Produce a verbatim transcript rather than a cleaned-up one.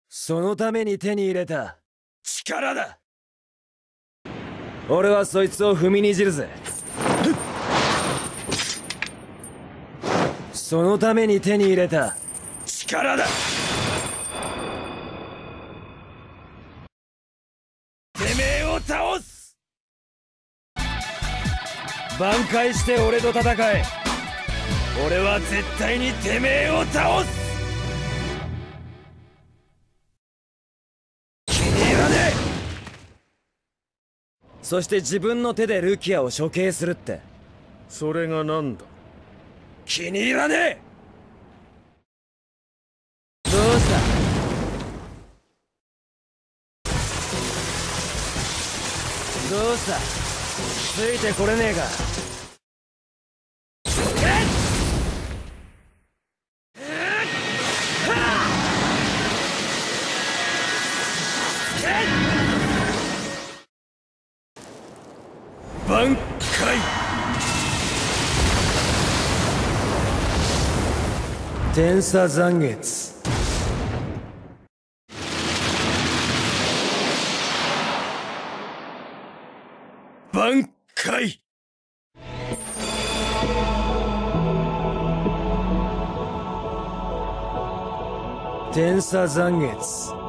そのために手に入れた力だ。俺はそいつを踏みにじるぜ。そのために手に入れた力だ。てめえを倒す。挽回して俺と戦え。俺は絶対にてめえを倒す。気に入らねえ。そして自分の手でルキアを処刑するって。 それが何だ。 気に入らねえ。どうした。どうした。ついてこれねえか。挽回。天差残月。挽回。天差残月。